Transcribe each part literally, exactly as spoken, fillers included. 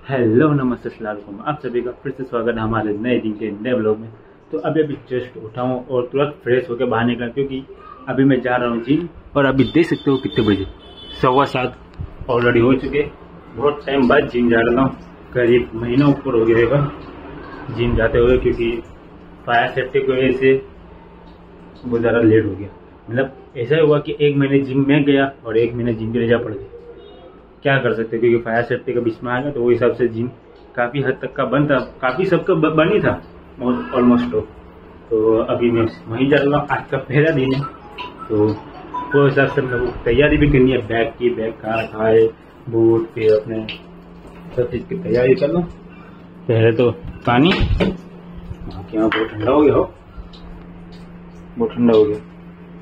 Hello नमस्ते सलाम, आप सभी का फिर से स्वागत है हमारे नए दिन के नए ब्लॉग में। तो अभी अभी जस्ट उठा हूँ और तुरंत फ्रेश होकर बाहर निकला, क्योंकि अभी मैं जा रहा हूँ जिम। और अभी देख सकते हो कितने बजे, सवा सात ऑलरेडी हो चुके। बहुत टाइम बाद जिम जा रहा हूँ, करीब महीना ऊपर हो गया होगा जिम जाते हुए, क्योंकि फायर सेफ्टी की वजह से बहुत ज़्यादा लेट हो गया। मतलब ऐसा हुआ कि एक महीने जिम में गया और एक महीने जिम के लिए जा पड़ गया। क्या कर सकते, क्योंकि फायर सेफ्टी का बीच में आएगा तो वो हिसाब से जिम काफ़ी हद तक का बंद था, काफ़ी सबका बन ही था ऑलमोस्ट। तो, तो अभी मैं वहीं जा रहा हूँ, आज का पहला दिन है। तो वो हिसाब से मेरे को तैयारी भी करनी है, बैग की, बैग कहाँ रखा है, बूट, फिर अपने सब चीज़ की तैयारी कर लो। पहले तो पानी, वहाँ के यहाँ बहुत ठंडा हो गया हो, बहुत ठंडा हो गया,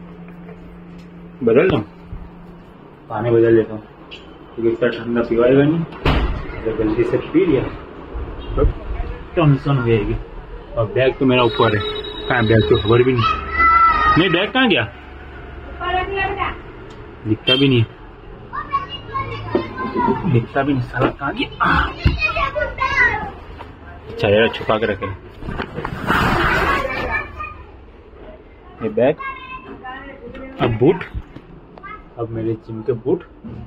बदल लो, पानी बदल लेता हूँ क्योंकि इतना ठंडा पिवाएगा नहीं। तो जल्दी से पी लिया तो टेंशन हो जाएगी। और बैग तो मेरा ऊपर है, कहाँ बैग तो खबर भी नहीं। नहीं बैग कहाँ गया, दिखता भी नहीं, दिखता भी नहीं, साला कहाँ गया। अच्छा यार छुपा के रखे ये बैग। अब बूट, अब मेरे जिम के बूट,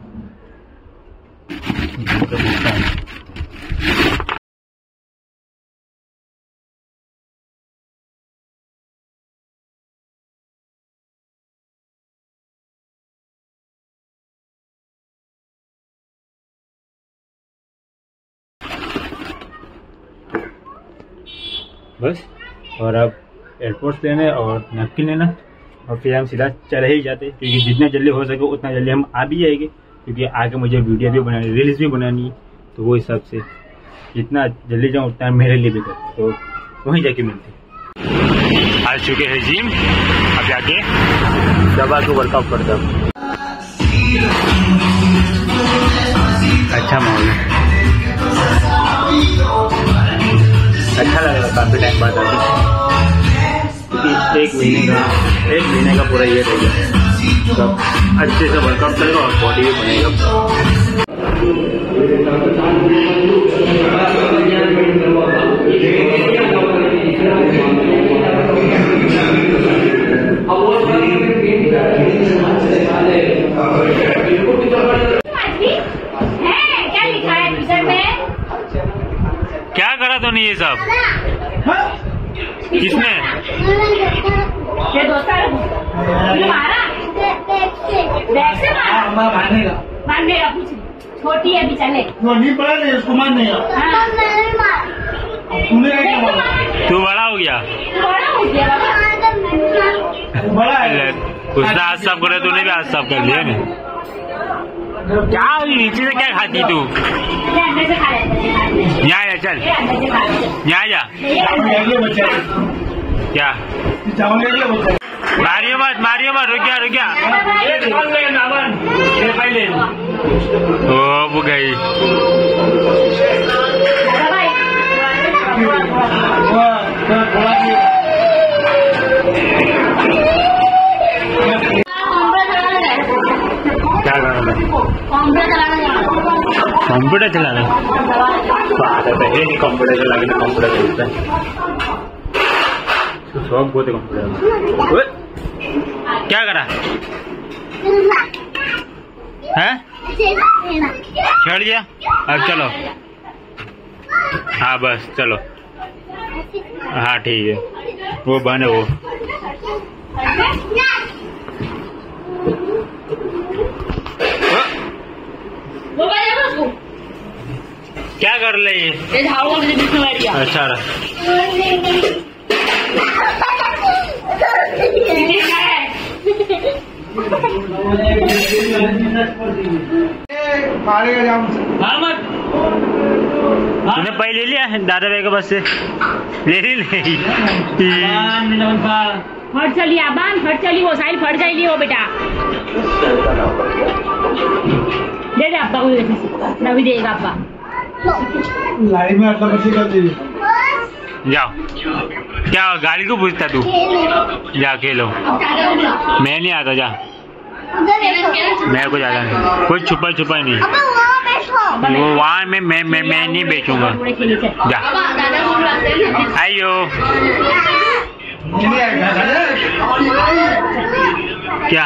बस। और अब एयरपोर्ट लेने और नैपकिन लेना, और फिर हम सीधा चले ही जाते, क्योंकि जितना जल्दी हो सके उतना जल्दी हम आ भी जाएंगे, क्योंकि आगे मुझे वीडियो भी बनानी, रील्स भी बनानी। तो वो हिसाब से जितना जल्दी जाऊँ उतना मेरे लिए भी कर, तो वहीं जाके मिलते। आ चुके हैं जिम, अब जाके दबा के वर्कआउट करता हूँ। अच्छा माहौल है, अच्छा लग रहा है काफी टाइम बाद आके, क्योंकि एक महीने का एक महीने का पूरा ये रहेगा, सब अच्छे से वर्कआउट करेगा और बॉडी भी बनेगा। क्या करा तो नहीं ये सब, किसने? ये दोस्त मारने का, छोटी है भी चले, नहीं बड़ा नहीं, उसको मारने का। तू बड़ा हो गया, बड़ा है, उसने आज सब करे, तूने भी आज सब कर लिया ना। क्या नीचे से क्या खाती तू? यहाँ जा, चल यहाँ जा। क्या मारियो मत, मारियो मत, रुक गया रुक गया। ओ वो गई। क्या करना है? कंप्यूटर चलाना आदत है, कंप्यूटर चला के कंप्यूटर चलता है, शौक बहुत है कंप्यूटर। क्या करा है? चढ़ गया, अब चलो। हाँ बस चलो, हाँ ठीक है, वो बन है वो। क्या कर ले ये? अच्छा रहा। तूने पहले ले लिया दादा भाई के बस से, ले ली ले फट चली आबान, फट चली वो साइल फट जाएगी वो बेटा। दे दे अब्बा को, नवी देगा अब्बा। लाइन में अट्ला बच्ची कर दीजिए। जाओ, क्या गाड़ी को पूछता तू? जा खेलो, मैं नहीं आता, जा। मेरे को ज्यादा नहीं, कोई छुपा छुपा नहीं। वो वहाँ में मैं मैं मैं नहीं बेचूंगा। जा आइयो। क्या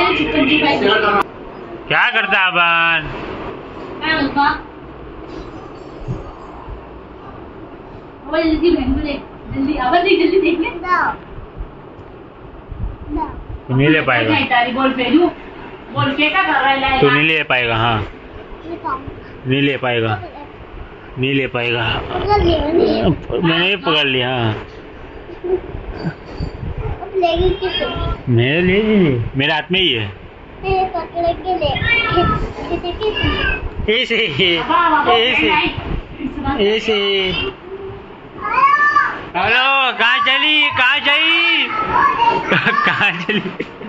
क्या करता अपन? जल्दी जल्दी आवाज नहीं, जल्दी देख ले। तू नहीं ले पाएगा, बोल फेंकू, बोल फेंका कर रहा है। तू नहीं ले पाएगा। हाँ नहीं ले पाएगा, नहीं ले पाएगा। मैंने पकड़ लिया। मेरे लिए, मेरे हाथ में ही है। ऐसे ऐसे ऐसे। हेलो, कहाँ चली कहाँ चली कहाँ चली?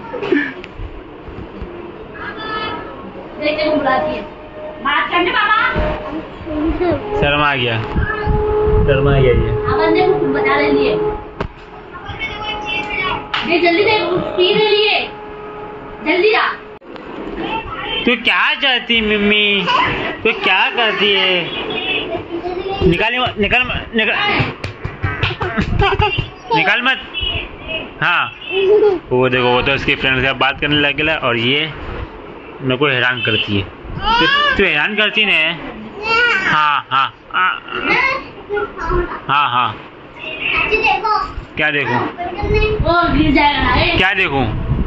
बात करने बाबा। शर्मा गया, शर्मा गया ये। आवाज ने बता ले लिए। ये जल्दी से पी ले लिए, जल्दी आ। तू क्या चाहती मम्मी? तू क्या करती है? निकाल मत, निकाल मत, निकाल निकाल मत। हाँ वो देखो, वो तो उसके फ्रेंड से बात करने लग गया और ये मेरे को हैरान करती है। तू तू हैरान करती ने? हाँ हाँ हाँ हाँ। क्या देखूं? वो गिर जाएगा। क्या देखूं?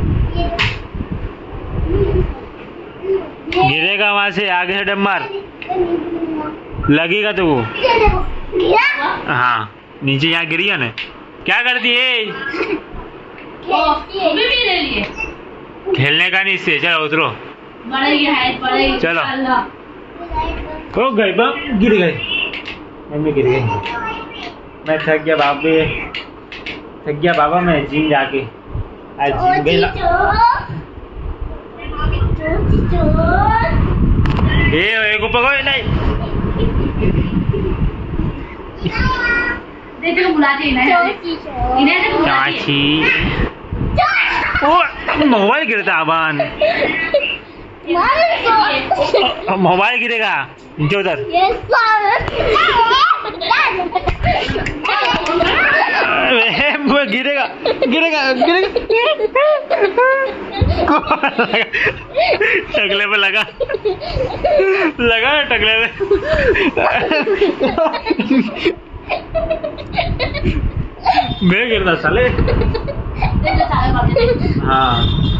गिरेगा वहां से, आगे से डम्बर लगेगा तो वो। हाँ नीचे यहाँ गिरी है ना। क्या करती है? ले लिए। खेलने का नहीं इससे। चलो उतरो। चलो। ओ गए बम, गिर गए। मम्मी गिर गई। मैं थक गया बाबे, थक गया बाबा मैं जिम जाके। आज जिम गई। ये एक पकड़ नहीं। देखो बुलाते हैं इन्हें। चाची ओ मोबाइल गिरता अबान। मोबाइल गिरेगा नीचे उधर। गिरेगा गिरेगा गिरेगा। टकले पे लगा लगा टकले पे। मैं गिरता साले। हाँ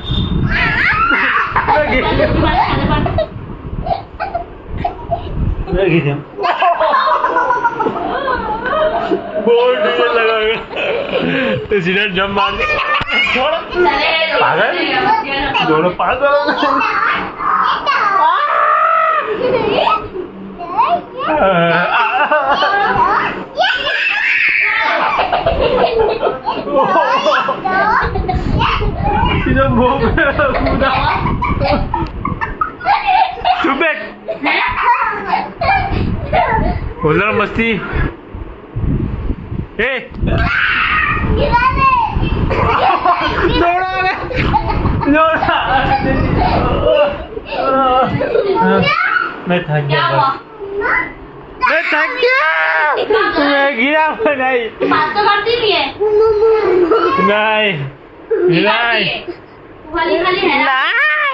मैं गिरा। बहुत डर लगा। तो सीधा जंप मार दे। पागल दोनों पागल। सीधा मुंह में कूदा। चुप बैठ। उधर मस्ती। ए दौड़ा दौड़ा। मैं थक गया, मैं थक गया। मैं गिरा नहीं। बात तो करती नहीं है। नहीं नहीं खाली खाली है ना।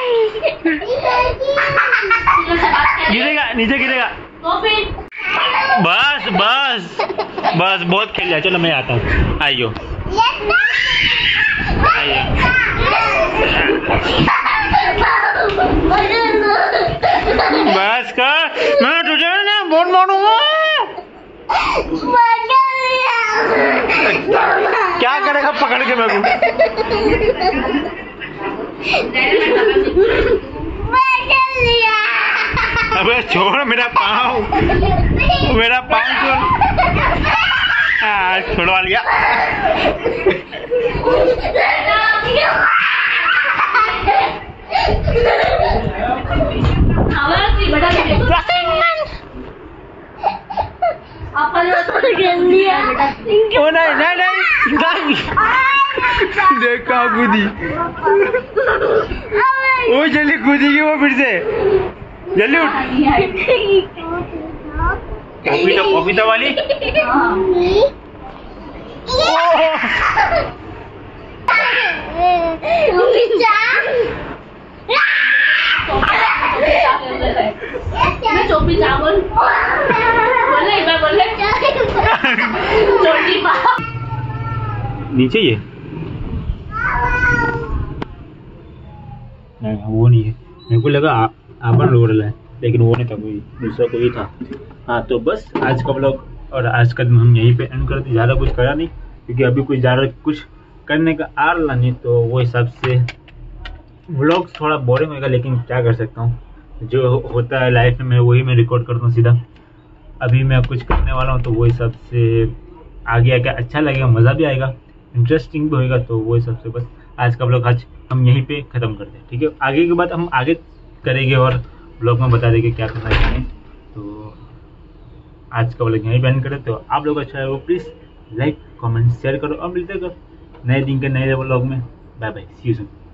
गिरेगा नीचे गिरेगा। तो फिर बस बस बस बहुत खेल लिया। चलो मैं आता हूँ। आइयो आइए। बस कर, मैं तुझे ना बहुत मारूंगा। क्या करेगा पकड़ के मेरे को? अबे छोड़ मेरा पाँव, मेरा पाँव छोड़। हाँ छोड़वा लिया। ओ नहीं नहीं नहीं देखा कूदी। वो जल्दी कूदेगी वो फिर से। जल्दी उठ। पपीता पपीता वाली चोपी चावल बोले एक बार बोले चोटी नीचे ये नहीं वो नहीं है, मेरे को लगा आपन रो रहा है लेकिन वो नहीं था, कोई दूसरा कोई था। हाँ तो बस आज का ब्लॉग और आज का दिन हम यहीं पे एंड करते। ज़्यादा कुछ करा नहीं क्योंकि अभी कुछ ज़्यादा कुछ करने का आ रहा नहीं, तो वो हिसाब से व्लॉग थोड़ा बोरिंग होगा, लेकिन क्या कर सकता हूँ, जो होता है लाइफ में वही मैं रिकॉर्ड करता हूँ सीधा। अभी मैं कुछ करने वाला हूँ तो वो हिसाब से आगे आगे अच्छा लगेगा, मज़ा भी आएगा, इंटरेस्टिंग भी होएगा, तो वो हिसाब से बस आज का ब्लॉग आज हम यहीं पे ख़त्म करते हैं। ठीक है, आगे के बाद हम आगे करेंगे और ब्लॉग में बता देंगे क्या करना है। तो आज का ब्लॉग यहीं पे एंड करें। तो आप लोग अच्छा है वो प्लीज़ लाइक कमेंट शेयर करो और मिलते करो नए दिन के नए ब्लॉग में। Bye bye, see you soon.